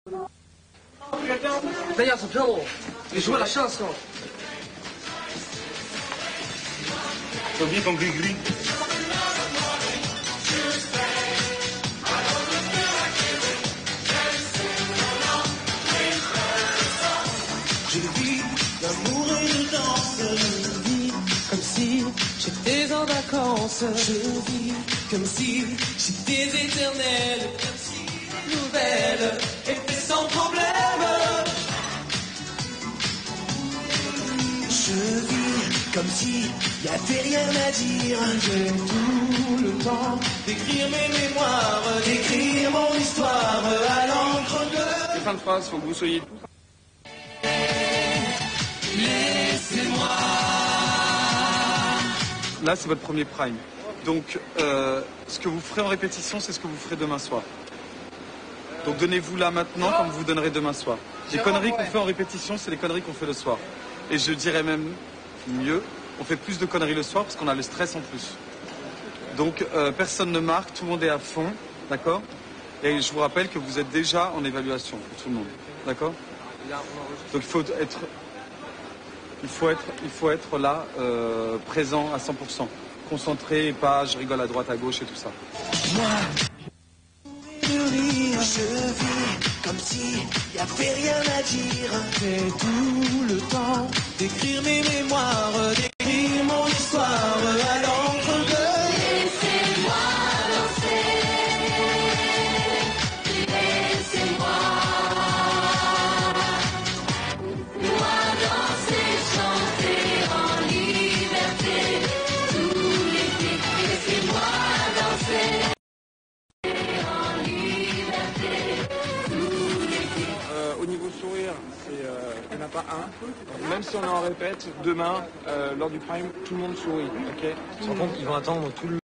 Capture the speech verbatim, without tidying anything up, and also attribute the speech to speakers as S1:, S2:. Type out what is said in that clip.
S1: D'ailleurs, c'est bien bon. Les jouer à la chasse, là.
S2: T'as bien ton gris-gris.
S3: Je vis l'amour et je danse. Je vis comme si j'étais en vacances. Je vis comme si j'étais éternelle. Comme si la nouvelle était sans problème. Je vis comme si y avait rien à dire. J'ai tout le temps d'écrire mes mémoires, d'écrire mon histoire à l'encre de...
S4: Les fins de phrase, faut que vous soyez...
S3: Laissez-moi.
S4: Là, c'est votre premier prime. Donc, euh, ce que vous ferez en répétition, c'est ce que vous ferez demain soir. Donc, donnez-vous là maintenant comme vous donnerez demain soir. Les conneries qu'on fait en répétition, c'est les conneries qu'on fait le soir. Et je dirais même mieux, on fait plus de conneries le soir parce qu'on a le stress en plus. Donc, euh, personne ne marque, tout le monde est à fond, d'accord? Et je vous rappelle que vous êtes déjà en évaluation pour tout le monde, d'accord? Donc, il faut être... Il faut être, il faut être là, euh, présent à cent pour cent. Concentré et pas je rigole à droite, à gauche et tout ça.
S3: Moi, de rire, je vis comme si y avait rien à dire. J'ai tout le temps d'écrire mes mémoires, d'écrire mon histoire à l'encre de... Laissez-moi danser, laissez-moi, moi danser, chanter en liberté, tout l'été. Laissez-moi danser.
S5: Euh, au niveau sourire, c'est, euh, il n'y en a pas un. Donc, même si on est en répète, demain, euh, lors du prime, tout le monde sourit. Okay.
S1: Par contre, ils vont attendre tout le